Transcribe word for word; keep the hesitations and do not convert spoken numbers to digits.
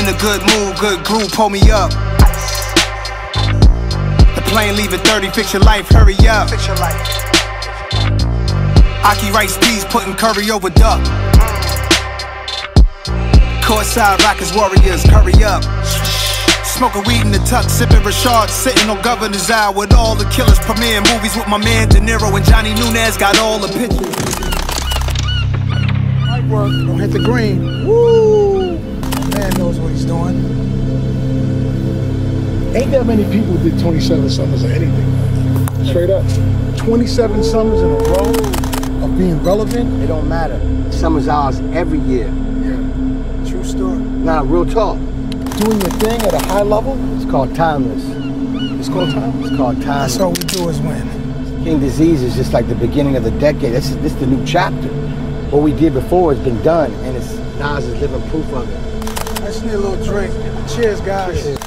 a good mood, good groove, pull me up. The plane leaving thirty, fix your life, hurry up. Fix your life. Aki rice peas, putting curry over duck. Courtside Rockets Warriors, hurry up. Smoking weed in the tuck, sipping Rashard, sitting on Governor's Isle with all the killers. Premiering movies with my man De Niro and Johnny Nunez, got all the pictures. Light work, don't hit the green. Woo! Man knows what he's doing. Ain't that many people did twenty-seven summers or anything. Straight up. twenty-seven summers in a row of being relevant. It don't matter. Summer's ours every year. Yeah. True story. Nah, real talk. Doing your thing at a high level. It's called timeless. It's called timeless? It's called timeless. That's all we do is win. King Disease is just like the beginning of the decade. This is, this is the new chapter. What we did before has been done, and it's Nas is living proof of it. I just need a little drink. Cheers, guys. Cheers.